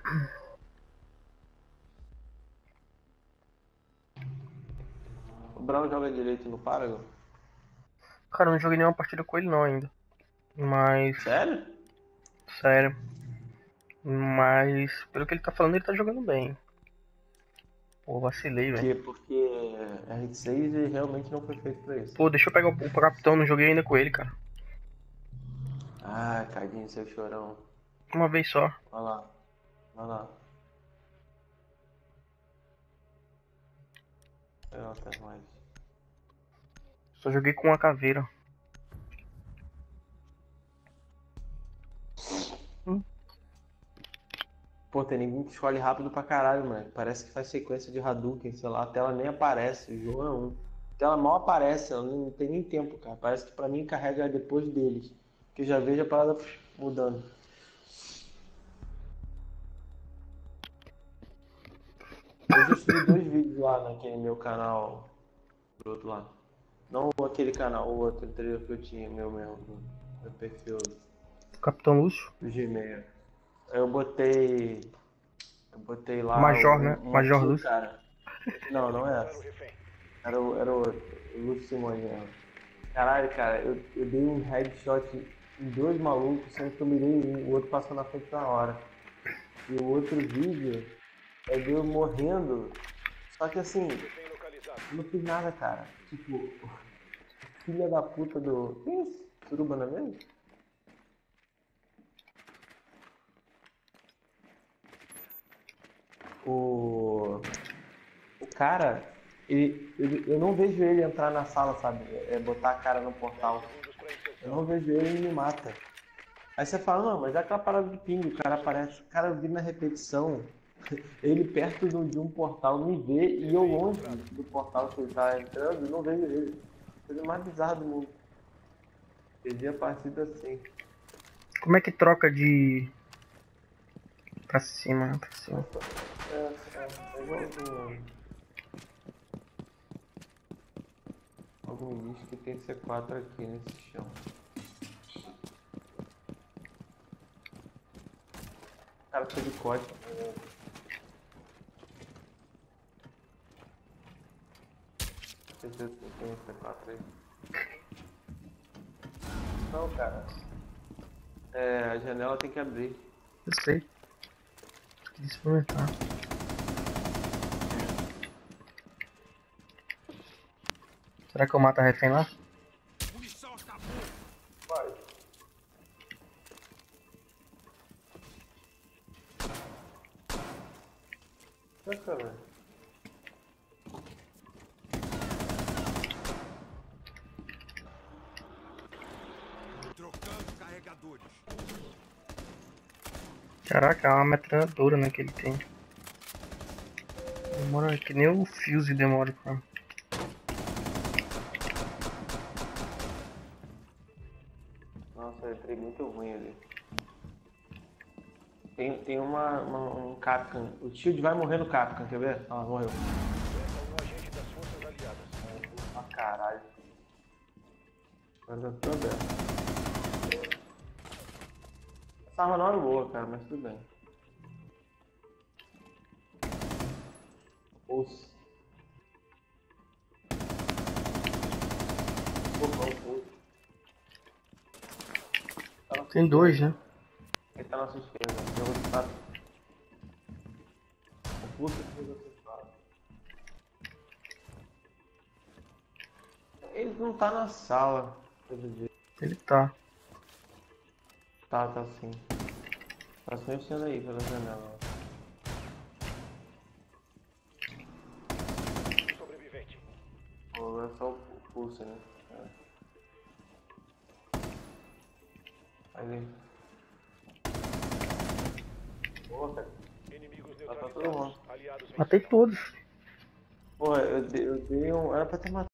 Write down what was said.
O Brown joga direito no Paragon? Cara, eu não joguei nenhuma partida com ele não ainda. Mas, Sério? sério. Mas, pelo que ele tá falando, ele tá jogando bem. Pô, vacilei, velho. Porque R6 ele realmente não foi feito pra isso. Pô, deixa eu pegar o capitão, não joguei ainda com ele, cara. Ah, cadinho, seu chorão. Uma vez só. Vai lá, vai lá. Não, até mais. Só joguei com uma caveira. Pô, tem ninguém que escolhe rápido pra caralho, mano. Parece que faz sequência de Hadouken, sei lá, a tela nem aparece. O jogo é um. A tela mal aparece, ela não tem nem tempo, cara. Parece que pra mim carrega depois deles. Que eu já vejo a parada mudando. Hoje eu subi 2 vídeos lá naquele meu canal do outro lado. Não aquele canal, o outro anterior que eu tinha, meu mesmo, meu perfil Capitão Lúcio. do Gmail. Aí eu botei lá Major, né? uma Major kill, Lúcio. cara. Não, não é essa. Era o outro, o Lúcio Simões mesmo. Caralho, cara, eu dei um headshot em 2 malucos, sendo que eu mirei um, o outro passou na frente na hora. E o outro vídeo é de eu morrendo. Só que assim, eu não fiz nada, cara. Tipo, filha da puta do. Quem é esse? Suruba, não é mesmo? O cara, eu não vejo ele entrar na sala, sabe? Botar a cara no portal. Eu não vejo ele e ele me mata. Aí você fala, não, mas é aquela parada de ping, o cara aparece. Cara, eu vi na repetição, ele perto de um portal me vê e eu longe do portal que ele tá entrando e não vejo ele. Coisa mais bizarra do mundo. Perdi a partida assim. Como é que troca de... Pra cima, né? Pra cima. É igualzinho. Algum diz que tem C4 aqui nesse chão. O cara foi de costa. Certeza que tem C4 aí. Não, cara. A janela tem que abrir. Eu sei. Queria experimentar. Será que eu mato a refém lá? Vai. Bacana. Trocando carregadores. Caraca, é uma metralhadora, né, que ele tem. Demora que nem o Fuse demora pra... Nossa, eu entrei muito ruim ali. Tem um Kapkan. O Shield vai morrer no Kapkan, quer ver? Ah, morreu. Um agente das forças aliadas. Ah, caralho. Mas eu tô bem. Essa arma não é boa, cara, mas tudo bem. Pulse. Tem dois, né? Ele tá na sua esquerda. O jogo de fato. O Pulse fez acessado. Ele não tá na sala, todo dia. Ele tá. Tá sim. Tá se mexendo aí pela janela. Sobrevivente. Pô, agora é só o Pulse, né? Ali. Boa, cara. Inimigos Tá todo neutralizados. mundo. Aliados Matei todos. Pô, eu dei um. Era pra ter matado.